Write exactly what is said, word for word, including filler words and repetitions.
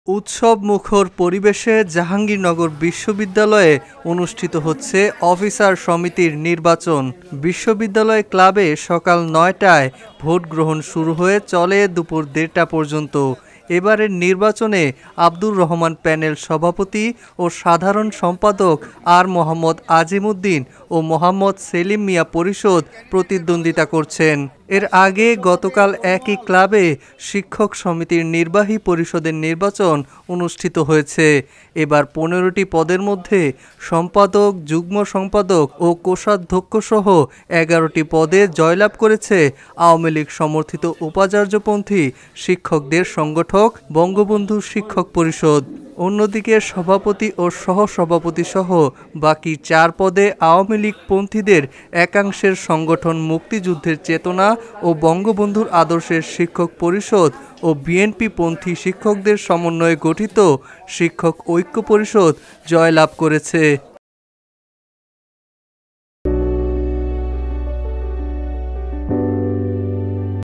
উৎসবমুখর পরিবেশে জাহাঙ্গীরনগর বিশ্ববিদ্যালয়ে অনুষ্ঠিত হচ্ছে অফিসার সমিতির নির্বাচন। বিশ্ববিদ্যালয় ক্লাবে সকাল নয়টায় ভোট গ্রহণ শুরু হয়ে চলে দুপুর দেড়টা পর্যন্ত। এবারের নির্বাচনে আব্দুর রহমান প্যানেল সভাপতি ও সাধারণ সম্পাদক আর মোহাম্মদ আজিমউদ্দিন ও মোহাম্মদ সেলিম মিয়া পরিষদ প্রতিদ্বন্দ্বিতা করছেন। এর আগে গতকাল একই ক্লাবে শিক্ষক সমিতির নির্বাহী পরিষদের নির্বাচন অনুষ্ঠিত হয়েছে। এবার পনেরোটি পদের মধ্যে সম্পাদক, যুগ্ম সম্পাদক ও কোষাধ্যক্ষ সহ এগারোটি পদে জয়লাভ করেছে আওয়ামী লীগ সমর্থিত উপাচার্যপন্থী শিক্ষকদের সংগঠক বঙ্গবন্ধু শিক্ষক পরিষদ। অন্যদিকে সভাপতি ও সহসভাপতি সহ বাকি চার পদে আওয়ামী লীগ পন্থীদের একাংশের সংগঠন মুক্তিযুদ্ধের চেতনা ও বঙ্গবন্ধুর আদর্শের শিক্ষক পরিষদ ও বিএনপি পন্থী শিক্ষকদের সমন্বয়ে গঠিত শিক্ষক ঐক্য পরিষদ জয়লাভ করেছে।